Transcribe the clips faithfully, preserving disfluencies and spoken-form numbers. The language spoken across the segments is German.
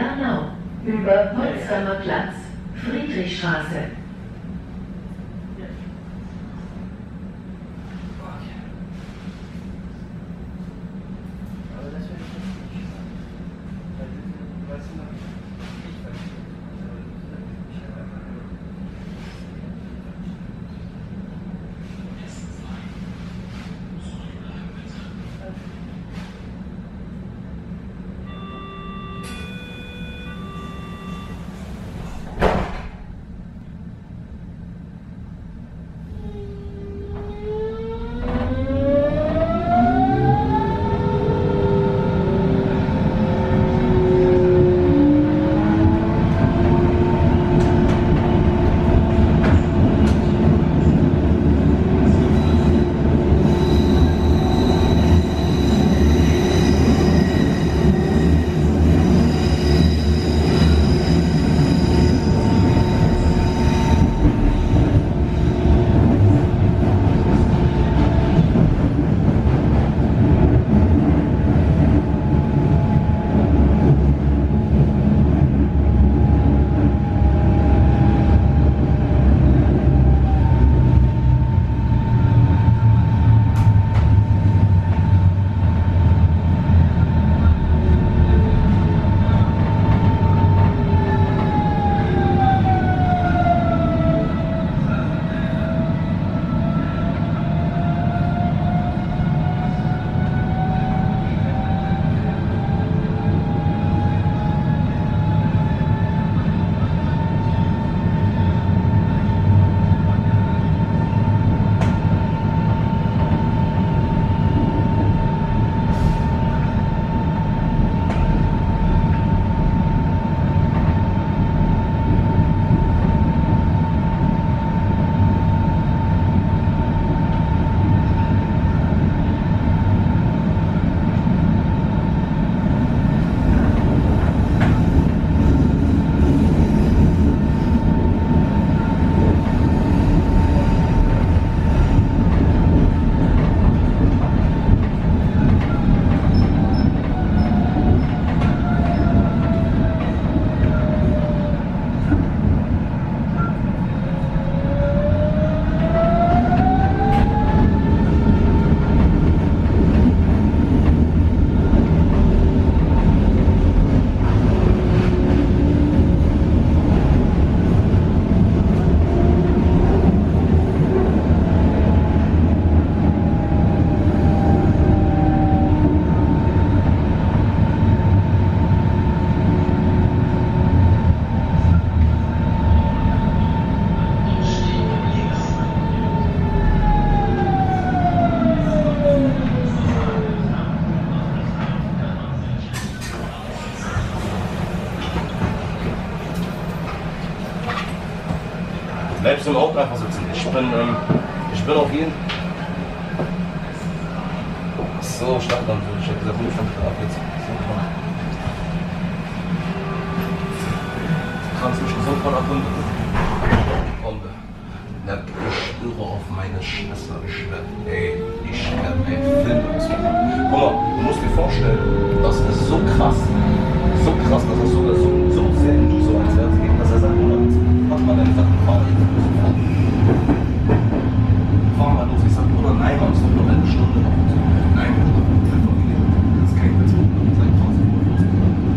Bernau über Potsdamer Platz, Friedrichstraße. Bleibst du im Auto einfach sitzen. Ich bin, ähm, ich bin auf jeden... So, Stadtland. Ich hab gesagt, fünf ab jetzt. Transmission so von ab und Bombe. Ich schwöre auf meine Schwester. Ich werde, ey, ich werde einen Film ausmachen. Guck mal, du musst dir vorstellen, das ist so krass. So krass, dass es sogar so, so sehr nie so ans Herz geht, dass er sagt, mach mal deine Sachen, fahr mal jetzt sofort. Fahr mal los. Ich sag, oder nein, man ist doch noch eine Stunde noch. Nein, das ist kein Witz. Seit tausend Uhr los.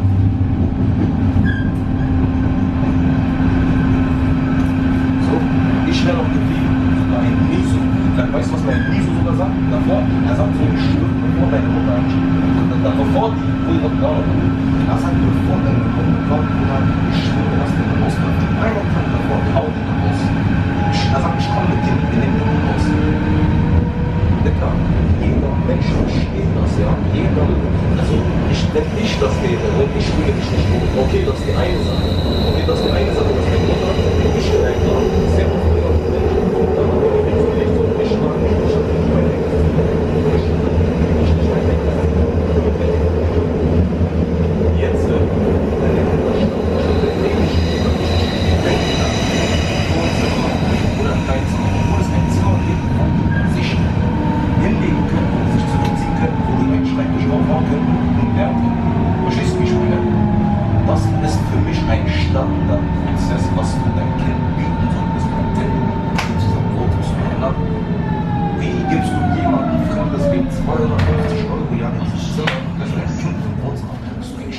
So, ich wäre noch geblieben. Sogar ein Niso. Dann weißt du, was mein Niso sogar sagt? Davor, er sagt so, ich schwöre, bevor deine Mutter ansteht. Bevor die hundert Grad. Er sagt, bevor deine hundert Grad, ich schwöre, dass der Haus kommt. Einer kommt davor, hau den raus. Er sagt, ich komme mit dem, wir nehmen den raus. Dicker, jeder Mensch versteht das, ja. Jeder, also, ich, wenn ich das wäre, wenn ich fühle mich nicht gut. Okay, das ist die eine Sache. Okay, das ist die eine Sache, dass meine Mutter, ich stelle klar, sehr oft früher, wenn ich den Punkt habe, wenn ich so nicht so, ich mag nicht, ich habe nicht mein Weg. Ich nicht mein Weg. Jetzt, wenn der Mutter stirbt, wenn ich oder ein kleines Zimmer, obwohl es ein Zimmer gibt, sich hinlegen können, sich zurückziehen können, wo die einen Schreibtisch aufbauen können und lernen können. Verstehst du, wie ich meine? Das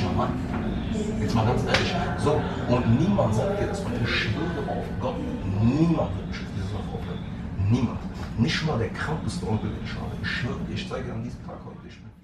Mann. Jetzt mal ganz ehrlich. So, und niemand sagt dir das. Und ich schwöre auf Gott, niemand wird mich auf diese Sache aufhören. Niemand. Nicht mal der krankeste Onkel, den ich habe. Ich schwöre, ich zeige dir an diesem Tag heute, ich bin